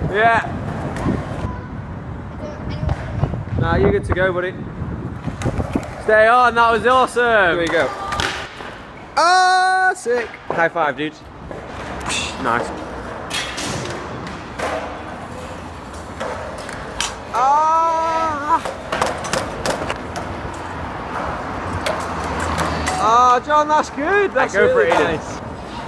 Yeah. Nah, you're good to go, buddy. Stay on, that was awesome. There you go. Ah, sick. High five, dude. Nice. Ah. Oh, John, that's good. That's go really for it, nice.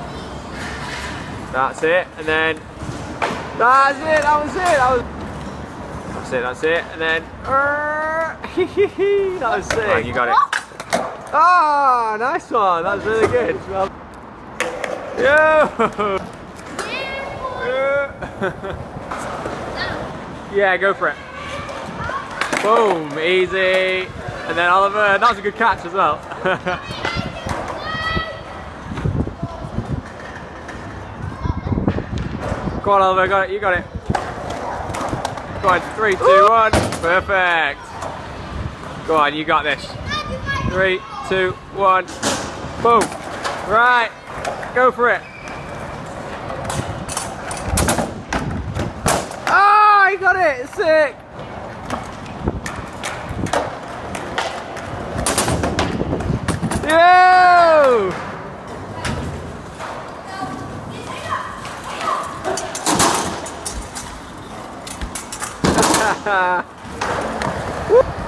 That's it, and then that's it. That was it. That's it. That's it, and then that was sick. Right, you got it. Ah, nice one. That was really good. Well, yo. Yeah, go for it. Boom, easy. And then Oliver, that was a good catch as well. Go on, Oliver, got it, you got it. Go on, 3, 2, 1, perfect. Go on, you got this. 3, 2, 1, boom. Right, go for it. Oh, you got it, sick. Yo! Woo!